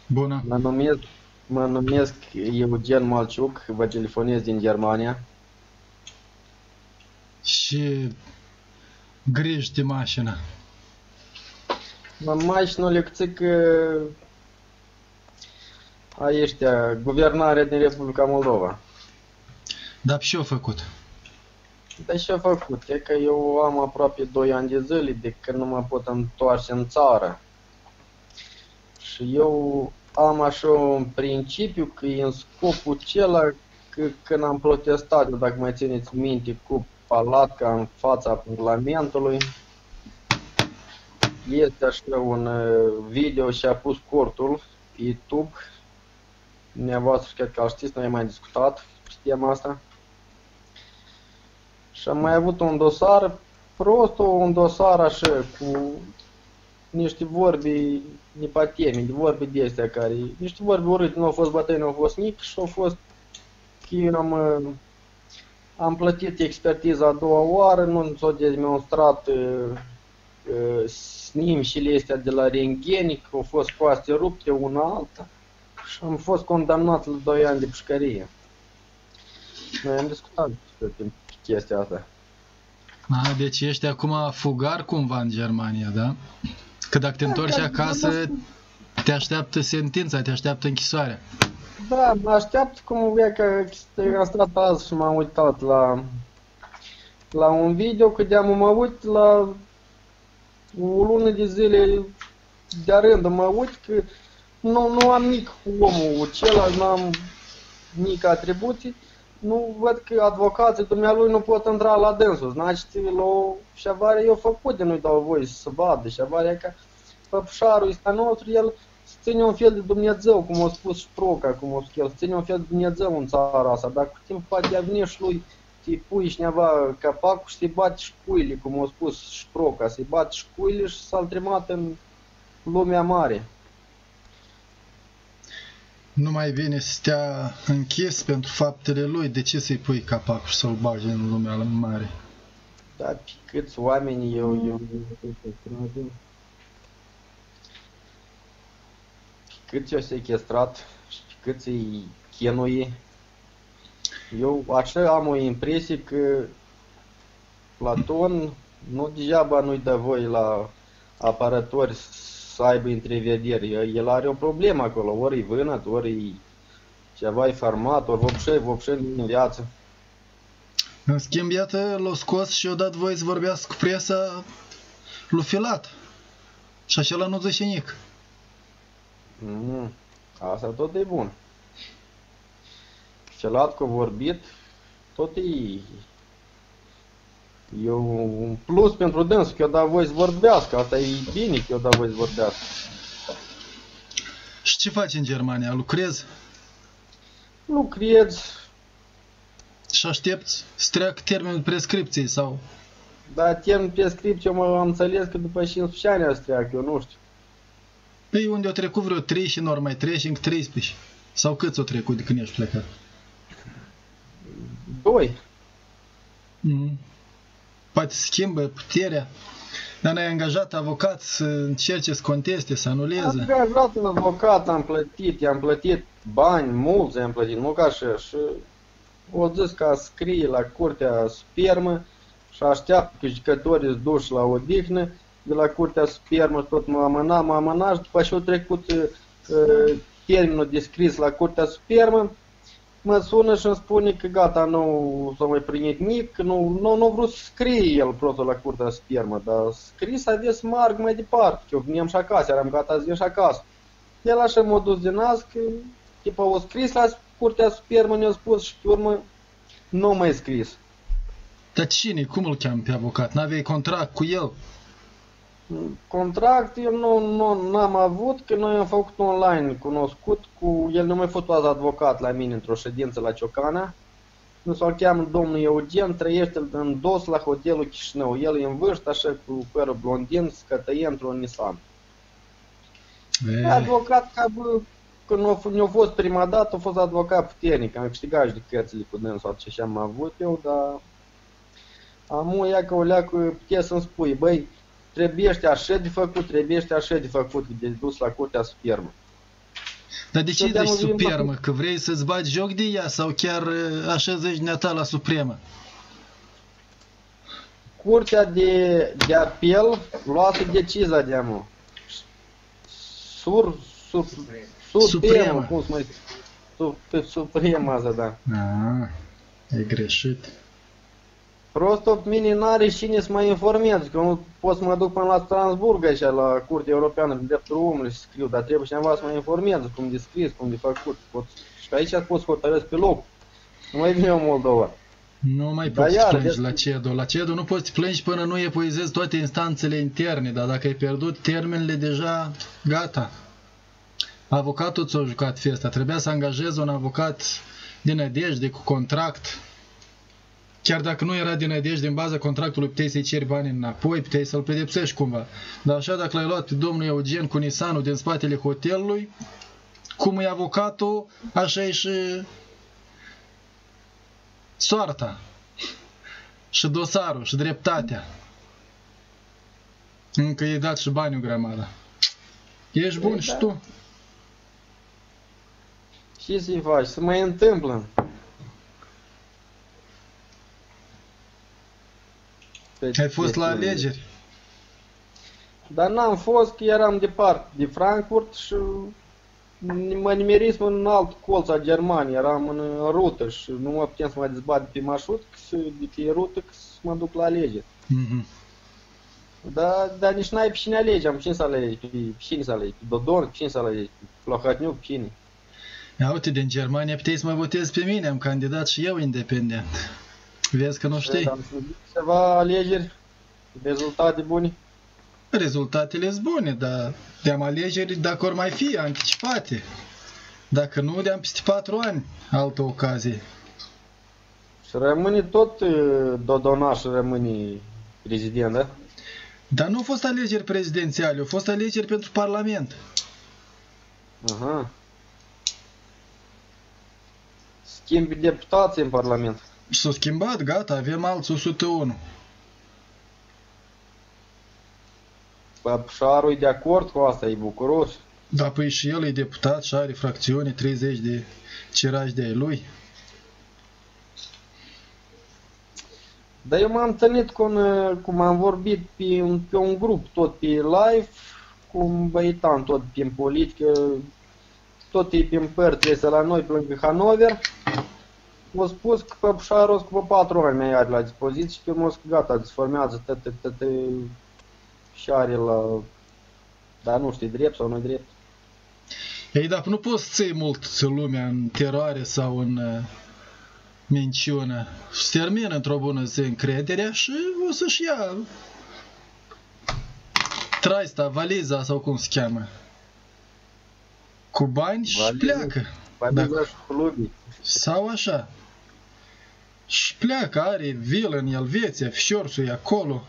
Bună. Mă numesc Eugen Malciuc, vă telefonez din Germania. Și griji de mașină. Mașina lecțică a ăștia, guvernarea din Republica Moldova. Dar ce-a făcut? Dar ce-a făcut? E că eu am aproape 2 ani de zile de când nu mă pot întoarce în țară. Și eu am așa un principiu că e în scopul acela că când am protestat, dacă mai țineți minte, cu palatca în fața Parlamentului, este așa un video și a pus cortul pe YouTube. Dumneavoastră cred că știți, noi am mai discutat pe tema asta. Și am mai avut un dosar, un dosar așa, cu niște vorbi nepatemi, vorbi de astea care, niște vorbi urâte, nu au fost bătăi, nu au fost nici și au fost că eu am plătit expertiza a doua oară, nu s-au demonstrat snimșile astea de la rengheni, că au fost coaste rupte una alta și am fost condamnat la 2 ani de pușcărie. Noi am discutat despre chestia asta. Deci ești acum fugar cumva în Germania, da? Că dacă te întorci acasă, te așteaptă sentința, te așteaptă închisoarea. Da, mă așteaptă cum e că am stat azi și m-am uitat la un video, că de-am mă uit la o lună de zile de rând, mă uit că nu am nici cu omul acela, nu am nici atribuții, nu văd că advocații dumnealui nu pot intra la dânsul, znaște la șavare eu făcut de nu-i dau voie să vadă, șavare că păpușarul ăsta nostru, el ține un fel de Dumnezeu, cum a spus Șproca, cum a spus el, ține un fel de Dumnezeu în țara asta, dacă cu timp poate avine și lui, să-i pui cineva capacul și să-i bate șcuile, cum a spus Șproca, să-i bate șcuile și să-l trimat în lumea mare. Nu mai bine să stea închis pentru faptele lui, de ce să-i pui capacul și să-l bagi în lumea mare? Da, pe câți oameni eu cât i-au sequestrat și cât îi chinuie. Eu așa am o impresie că Platon nu degeaba nu-i dă voie la apărători să aibă întrevederi. El are o problemă acolo, ori e vânăt, ori e ceva-i farmat, ori vopșe în viață. În schimb, iată, l-a scos și a dat voie să vorbească cu presa lui Filat. Și acela nu zice nic. Asta tot e bun. Celălalt că a vorbit, tot e un plus pentru dânsul, că i-a dat voie să vorbească. Asta e bine că i-a dat voie să vorbească. Și ce faci în Germania? Lucrezi? Lucrez. Și aștepți să treacă termenul prescripției sau? Da, termenul prescripție am înțeles că după 15 ani să treacă, eu nu știu. Păi unde au trecut vreo 3 și în ori mai treci încă 13. Sau câți au trecut de când ești plecat? 2. Poate schimbă puterea. Dar n-ai angajat avocat să încerce să conteste, să anuleze? Am angajat un avocat, i-am plătit bani mulți, i-am plătit, nu ca așa. Și o zis că scrie la curtea spermă și așteaptă că judecătorii îți duși la odihnă de la curtea spermă, tot mă amâna și după ce a trecut termenul de scris la curtea spermă, mă sună și îmi spune că gata, nu s-a mai primit nimic, că nu vrut să scrie el prostul la curtea spermă, dar scris avea să marg mai departe, că eu veneam și acasă, eram gata să vin și acasă. El așa m-a dus din azi, că tipa o scris la curtea spermă, ne-a spus și pe urmă nu mai scris. Dar cine? Cum îl cheamă pe avocat? N-aveai contract cu el? Contract eu nu am avut, că noi am făcut online cunoscut cu el, nu mai fost azi advocat la mine într-o ședință la Ciocana. Nu s-o cheamă domnul Eugen, trăiește în dos la hotelul Chișinău. El e în vârstă, așa cu părul blondin, scătăie într-un Nissan. Advocat, când nu a fost prima dată, a fost advocat puternic, am câștigat judecățile cu dânsul, ce am avut eu, dar amu ea că o leacă putea să-mi spui, băi, trebuie așa de făcut, de dus la curtea spermă. Dar de ce îi Stăteam zici în limba supremă? Că vrei să-ți bagi joc de ea sau chiar așa zici neata la supremă? Curtea de apel luase decizia de amul. Supremă, cum să mai supremă asta, da. Ah, e greșit. Prostul mine n-are cine să mă informez, că nu pot să mă duc până la Strasburg așa, la Curtea Europeană de Drepturile Omului să scriu, dar trebuie cineva să mă informeze cum de scris, cum de făcut. Și aici pot să hotărăsc pe loc. Nu mai vine eu în Moldova. Nu mai poți să plângi la CEDO. La CEDO nu poți să plângi până nu epuizezi toate instanțele interne, dar dacă ai pierdut termenele deja, gata. Avocatul ți-a jucat fiesta. Trebuia să angajezi un avocat din nădejde, cu contract. Chiar dacă nu era din nădejde, din baza contractului puteai să-i ceri banii înapoi, puteai să-l pedepsești cumva. Dar așa, dacă l-ai luat pe domnul Eugen cu Nissanul din spatele hotelului, cum e avocatul, așa e și soarta, și dosarul, și dreptatea. Încă i-ai dat și bani o grămadă. Ești bun și tu. Ce să-i faci? Se mai întâmplă. Ai fost la alegeri? Dar n-am fost, că eram departe de Frankfurt și mă nimerism în alt colț a Germaniei, eram în rută și nu mă puteam să mă dezbat pe marșrut, de pe rută, să mă duc la alegeri. Dar nici n-ai pe cine alegi, am pe cine să alegi, pe cine să alegi, pe Dodon, pe cine să alegi, pe Plahotniuc, pe cine. Ia uite, din Germania puteai să mă votezi pe mine, am candidat și eu independent. Vezi că nu știi? Am subit ceva alegeri, rezultate bune. Rezultatele sunt bune, dar de-am alegeri, dacă ori mai fi, anticipate. Dacă nu, de-am peste 4 ani, altă ocazie. Și rămâne tot Dodonaș, rămâne prezident, da? Dar nu au fost alegeri prezidențiale, au fost alegeri pentru Parlament. Aha. Schimbi deputații în Parlament. S-au schimbat, gata, avem alți 101. Păpșarul e de acord cu asta, e bucuros. Da, păi și el e deputat și are fracțiune, 30 de cirași de ai lui. Dar eu m-am întâlnit cum am vorbit pe un grup, tot pe live, cu un băietan, tot pe politică, tot e pe părțile la noi, pe lângă Hanover. M-a spus că Păpșarul o să cu 4 ani mai are la dispoziție și că m-a spus că gata, se formează tăte și are la... Dar nu știu, drept sau nu drept. Ei, dar nu poți să ții mult lumea în teroare sau în minciună. Se termină într-o bună zi încrederea și o să-și ia traista, valiza sau cum se cheamă. Cu bani și pleacă. Valiza și clubii. Sau așa. Și pleacă, are vilă în Elveția, fișorsul e acolo.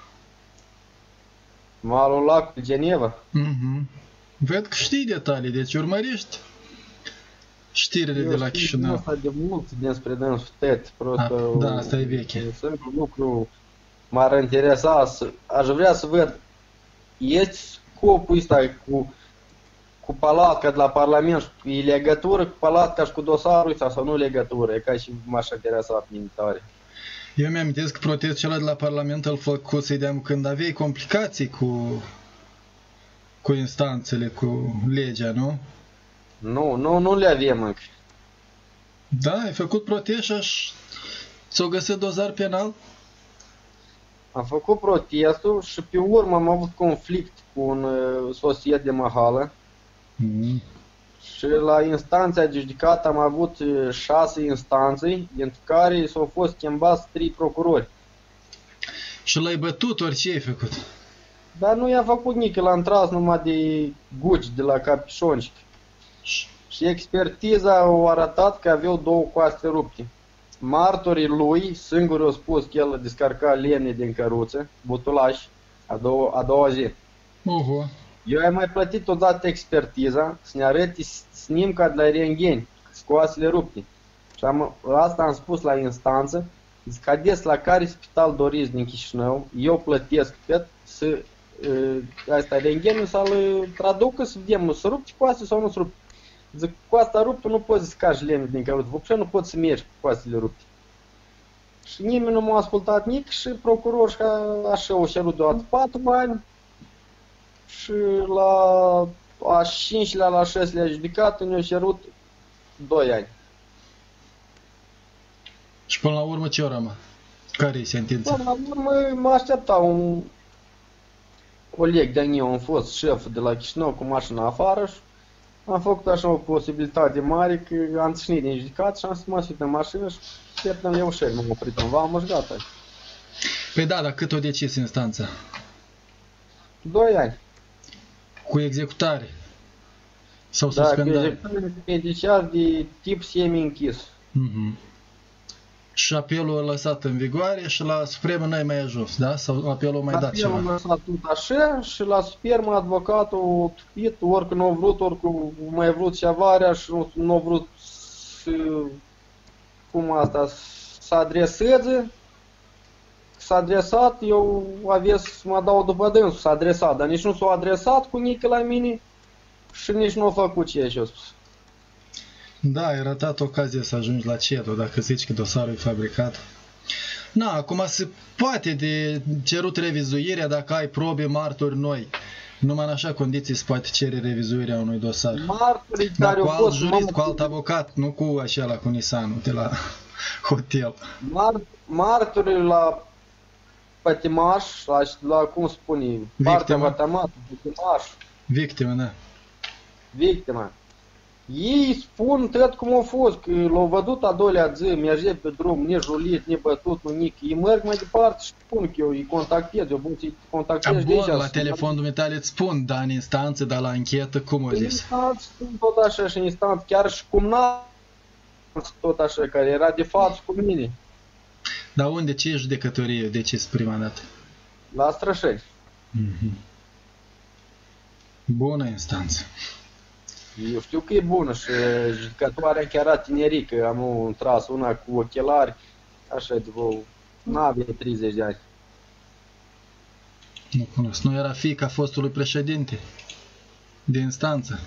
Malul lac pe Geneva. Ved că știi detalii, deci urmărești știrile de la Chișinău. Eu știu de mult despre dânsul Tet, da, asta e veche. Un simplu lucru m-ar interesa, aș vrea să văd, este scopul ăsta cu Palatca de la Parlament, e legătură cu Palatca și cu dosarul ăsta sau nu legătură, e ca și m-aș interesa pe mine tare. Eu mi-amintesc că protestul ăla de la Parlament îl făcuseam când aveai complicații cu instanțele, cu legea, nu? Nu le avem încă. Da, ai făcut protest și ți-o găsit dosar penal? Am făcut protestul și pe urmă am avut conflict cu un sosiet de mahală. Și la instanța de judicat am avut 6 instanțe, dintre care s-au fost schimbați 3 procurori. Și l-ai bătut, ori ce ai făcut? Dar nu i-a făcut nici, l-am tras numai de guci de la capișonci. Și expertiza a arătat că aveau 2 coaste rupte. Martorii lui, singuri au spus că el descarca lemne din căruță, butulaș, a doua zi. Eu am mai plătit odată expertiza să ne arăte snimca de la rentgeni, scoasele rupte. Și asta am spus la instanță, zic, haideți la care spital doriți din Chișinău, eu plătesc să rentgenul să-l traducă, să vedem, să rupte coase sau nu să rupte. Zic, coasta ruptă nu poți să scași lemne din căruță, vopșe nu poți să mergi cu coastele rupte. Și nimeni nu m-a ascultat nic și procuror și așa o cerut deodată 4 ani și la a 5-lea, la 6-lea judecată ne-a cerut 2 ani. Și până la urmă ce urmă? Care e sentința? Până la urmă mă aștepta un coleg de-a meu, am fost șef de la Chișinău cu mașina afară și am făcut așa o posibilitate mare că am ținut din judecat și am să mă suit în mașină și pierdem eu și el, m-am oprit în vamă și gata. Păi da, dar cât o decis instanța? 2 ani. Cu executare? Sau Da, suspendare? că decizia de tip semi-închis. Și apelul a lăsat în vigoare și la Supremă n-ai mai ajuns, da? Sau apelul a mai dat ceva? Apelul a lăsat tot așa și la Supremă advocatul a tupit, ori nu a vrut, ori mai a vrut ceva și nu a vrut să, cum asta, să adreseze. S-a adresat, eu avea să mă dau după dânsul, s-a adresat, dar nici nu s-a adresat cu nică la mine și nici nu a făcut ce și-a spus. Da, ai ratat ocazia să ajungi la CEDO, dacă zici că dosarul e fabricat. Na, acum se poate de cerut revizuirea dacă ai probe, martori noi. Numai în așa condiții se poate cere revizuirea unui dosar. Martorii dar care cu au alt fost... jurist, cu alt avocat, nu cu așa cu Nissan de la hotel. Martorii la pătimaș, la cum spune, partea vătămată, pătimaș. Victimă, da. Victima. Ei spun tot cum a fost, că l-au văzut a doilea zi, merge pe drum, nici julit, nici bătut, nu nic. Ei merg mai departe și spun că eu îi contactez, eu bun să-i contactez de aici. La telefon dumitale îți spun, dar în instanță, dar la anchetă, cum o zis? În instanță spun tot așa și în instanță, chiar și cum n-a tot așa, care era de față cu mine. Dar unde, ce judecătorie decis prima dată? La Strășeni. Bună instanță. Eu știu că e bună și judecătoarea chiar era tinerică, am tras una cu ochelari, așa de vă, n-avea 30 de ani. Nu cunosc. Nu era fiica fostului președinte de instanță?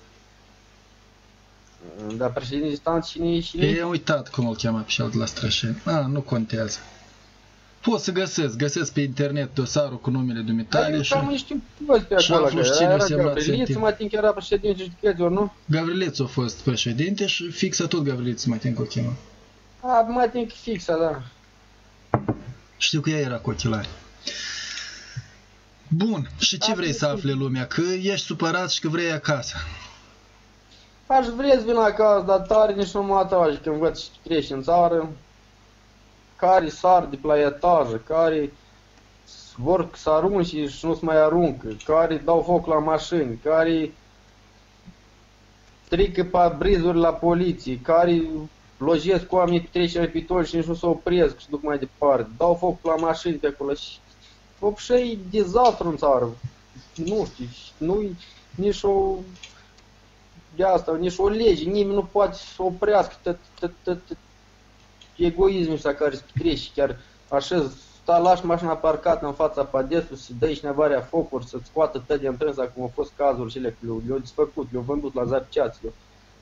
Da, președinte de instanță cine? E uitat cum îl cheamă pe cel de la Strășeni. Nu contează. Poți să găsesc pe internet dosarul cu numele dumitale și aflu cine a semnat sentința. Mai timp era președinte judecător, nu? Gavrilețu a fost președinte și fixa tot Gavrilețu mai timp o chema. Mai timp fixa, da. Știu că ea era cu ochelari. Bun, și ce vrei să afle lumea? Că ești supărat și că vrei acasă. Aș vrea să vin acasă, dar tare nici nu mă atrage când văd ce treci în țară. Care sar de la etajă, care vor să arunci și nu se mai aruncă, care dau foc la mașini, care strică pe brizuri la poliție, care lojesc cu oamenii pe trecere pe toți și nici nu se opresc și duc mai departe, dau foc la mașini pe acolo și vopșe e dezastru în țară. Nu știu, nu-i nici o de asta, nici o lege, nimeni nu poate să oprească egoismul ăsta care se petrece, chiar așa, lași mașina parcată în fața padesului, să dai cineva focuri, să-ți scoată tot din trânsa, cum au fost cazuri cele, le-au desfăcut, le-au vândut la zapiceaților.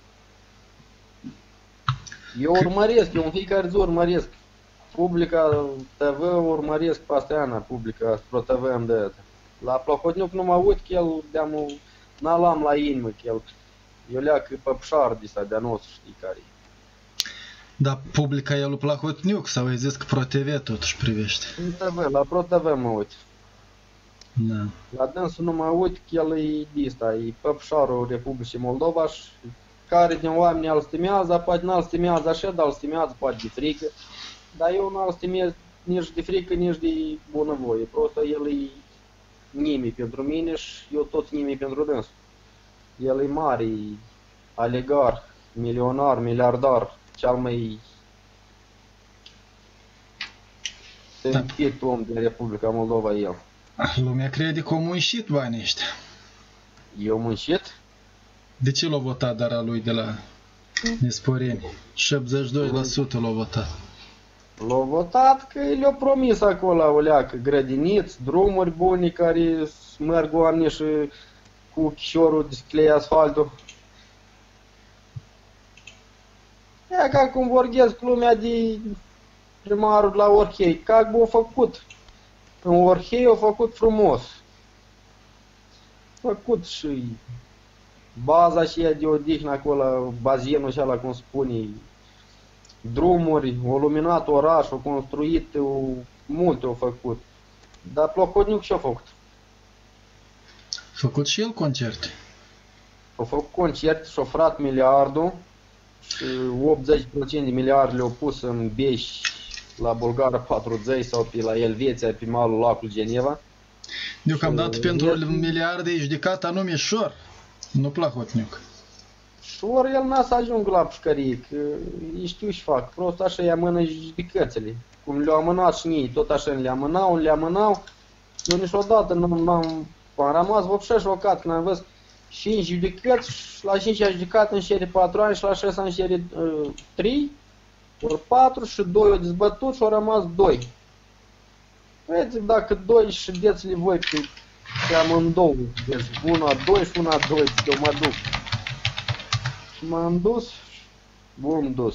Eu urmăresc, eu în fiecare zi urmăresc. Publica TV urmăresc pasteana, Publica Pro TV am de la Plahotniuc nu mă uit că el n-am la inimă, că el eu leacă pe pșar de ăsta de-a nostru, știi care e. Dar Publica e lui Plahotniuc sau ai zis că Pro TV totuși privește? La Pro TV mă uit. Da. La dânsul nu mă uit că el e de ăsta, e păpșarul Republicii Moldova și care din oameni îl stimează, poate n-l stimează așa, dar îl stimează poate de frică. Dar eu n-l stimez nici de frică, nici de bunăvoie. Просто el e nimeni pentru mine și eu tot nimeni pentru dânsul. El e mare, e aligar, milionar, miliardar, cel mai tâmpit om din Republica Moldova el. Lumea crede că au muncit banii ăștia. Eu muncit? De ce l-au votat dara lui de la Nesporeni? 72% l-au votat. L-au votat că le-au promis acolo o leacă, grădiniți, drumuri bune care merg oamenii și cu chișorul de sclei asfaltul. E ca cum vorbesc lumea de primarul la Orhei, ca b-a făcut. În Orhei a făcut frumos. Făcut și baza și ea de odihnă acolo, bazinul și ala, cum spune, drumuri, a luminat orașul, a construit, multe au făcut. Dar Plocodniuc ce-a făcut? A făcut și el concerte. A făcut concerte și-a furat miliardul și 80% de miliarde le-au pus în Beș, la Bulgară 40 sau pe la Elveția, pe malul lacului Geneva. Deocamdată pentru miliarde e judecat anume Șor, nu Plahotniuc. Șor el n-a să ajungă la pușcărie, că ei știu și fac, prost așa îi amână judecățile. Cum le-au amânat și ei, tot așa le amânau. Eu niciodată am rămas vopșă șocat când am văzut 5 judecăți, la 5 a judecat în șerie 4 ani și la 6 în șerie 3, ori 4 și 2 au dezbătut și au rămas 2. Vedeți, dacă 2 și deți-le voi pe amândouă, deci una 2 și una 2, eu mă duc. Și m-am dus, bun dus.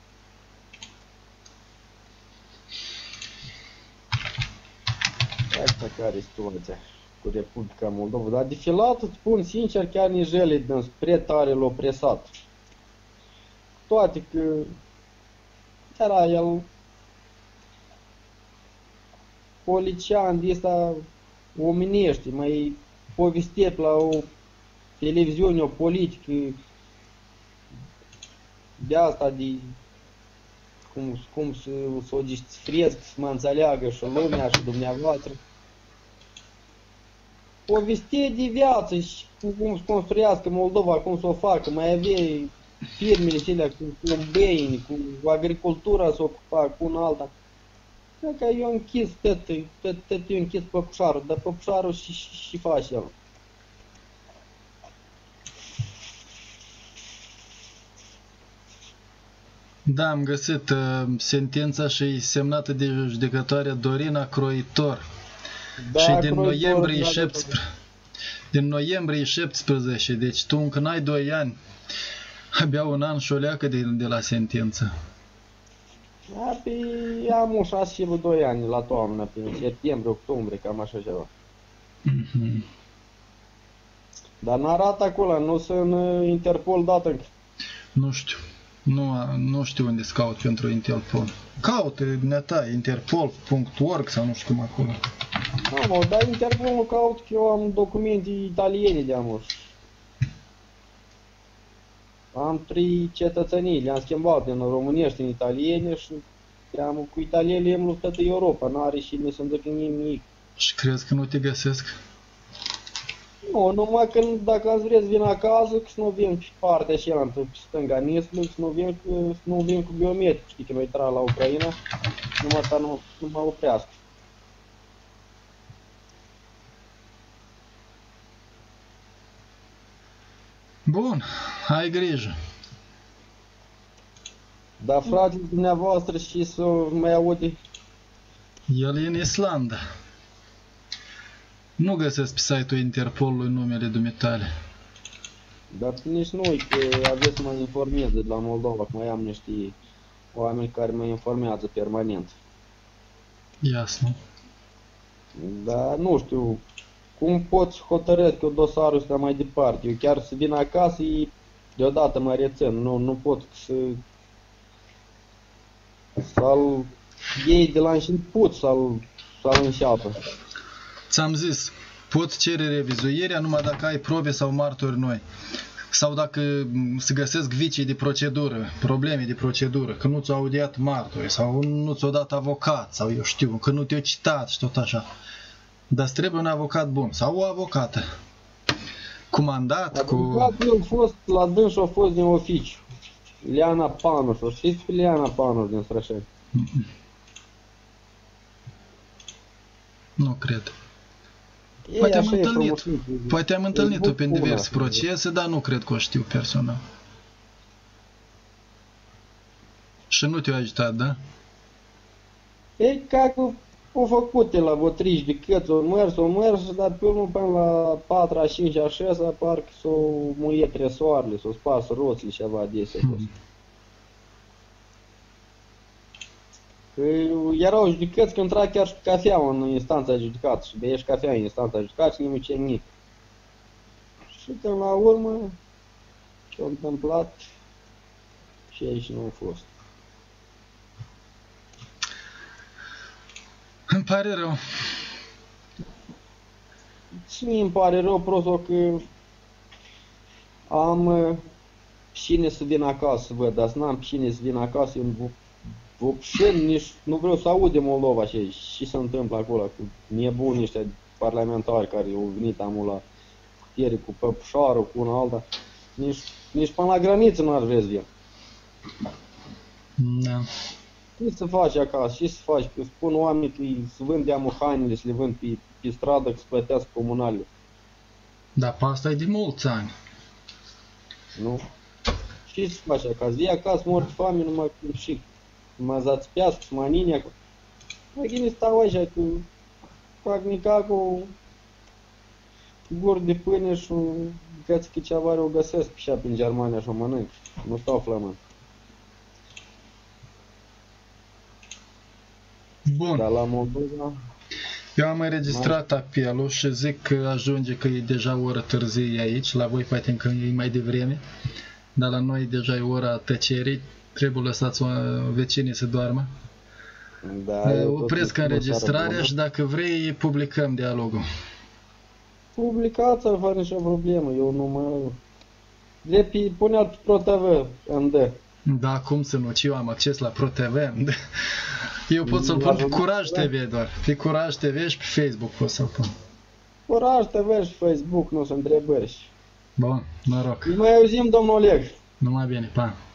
Asta care e situația cu Republica Moldova. Dar defilatul, îți spun sincer, chiar nici ele dâns, prea tare l-o presat. Toate că era el polițian de ăsta omenește, mai povestit la o televiziune, o politică de asta, de cum să o desfresc, să mă înțeleagă și lumea și dumneavoastră. Povestie de viață și cum să construiască Moldova, cum să o facă, mai avea firmele acelea cu băini, cu agricultura să ocupa, cu un alta. Cred că eu închis tot eu închis păpușarul, dar păpușarul și face el. Da, am găsit sentința și e semnată de judecătoarea Dorina Croitor. Da, și din noiembrie 17. Din noiembrie 17, deci tu încă n-ai 2 ani. Abia un an și o leacă de la sentință. Da, pe am 6-2 ani la toamnă, prin septembrie, octombrie, cam așa ceva. Dar n-arată acolo, nu sunt Interpol dată încă. Nu știu. Nu știu unde să caut pentru Interpol. Caută neta interpol.org sau nu știu cum acolo. Nu, dar Interpolul caut că eu am documente italiene de amor. Am 3 cetățenii, le-am schimbat din românești în italiene și cu italienii am luptat în Europa, n-are și nu se întâmplă nimic. Și crezi că nu te găsesc? Nu, numai că dacă ați vrea să vin acasă, că să nu vin pe partea aceea, pe stânga Nisului, să nu vin cu biometric, știi că noi intra la Ucraina, numai ca nu mă oprească. Bun, ai grijă. Dar fratele dumneavoastră și să mai aude. El e în Islanda. Nu găsesc pe site-ul Interpolului numele dumitale. Dar nici nu, că aveți să mă informeze de la Moldova, că mai am niște oameni care mă informează permanent. Iasă. Dar nu știu, cum pot să hotărăsc eu dosarul ăsta mai departe? Eu chiar să vin acasă, deodată mă rețin, nu pot să-l iei de la început, să-l înșeapă. Ți-am zis, poți cere revizuirea numai dacă ai probe sau martori noi. Sau dacă se găsesc vicii de procedură, probleme de procedură, că nu ți-au audiat martori sau nu ți-au dat avocat sau eu știu, că nu te-au citat și tot așa. Dar îți trebuie un avocat bun sau o avocată. Cu mandat, cu... Avocatul a fost, la dânsul a fost din oficiu. Liana Panuș, o știți pe Liana Panuș din Strășeni? Nu cred. Poate am întâlnit-o pe diverse procese, dar nu cred că o știu personal. Și nu te-a ajutat, da? Ei, ca că au făcut la vreo 30 de căți, au mers, dar pe urmă până la 4-a, 5-a, 6-a, parcă s-o muie tresoarele, s-o spars roțile ceva de ăsta. Că erau judecăți că intra chiar și cafeaua în instanța de judecat și beiești cafea în instanța de judecat și nimic ce nimic. Și până la urmă, ce-a întâmplat și aici nu a fost. Îmi pare rău. Și mie îmi pare rău, prosto, că am cine să vin acasă să văd, dar n-am cine să vin acasă, eu vopșen, nici nu vreau să aud de Moldova și se întâmplă acolo, cu nebunii ăștia parlamentari care au venit amul la putere cu păpușarul, cu una alta, nici până la graniță n-ar vrea să vin. Da. Ce să faci acasă? Ce să faci? Că spun oamenii că să vândeam hainele, să le vând pe stradă, că să plătească comunale. Dar pe asta e de mulți ani. Nu? Ce să faci acasă? Vii acasă, mor de foame, numai și mă zațpească, să mă anini acolo. Mai bine stau așa, că fac mica cu guri de pâine și găți că ceva o găsesc și prin Germania și o mănânc. Nu stau flământ. Bun. Dar la Moldova... Eu am înregistrat apelul și zic că ajunge că e deja o oră târzie aici, la voi poate încă e mai devreme, dar la noi deja e ora tăcerii, trebuie lăsați vecinii să doarmă. Da, opresc înregistrarea și dacă vrei publicăm dialogul. Publicați-l fără nicio problemă, eu nu mă... Pune-l pe ProTV, îmi dă. Da, cum să nu, eu am acces la ProTV. Eu pot să-l pun pe Curaj TV doar. Pe Curaj TV și pe Facebook pot să-l pun. Curaj TV și Facebook, nu sunt întrebări. Bun, noroc. Mai auzim, domnul Oleg. Numai bine, pa.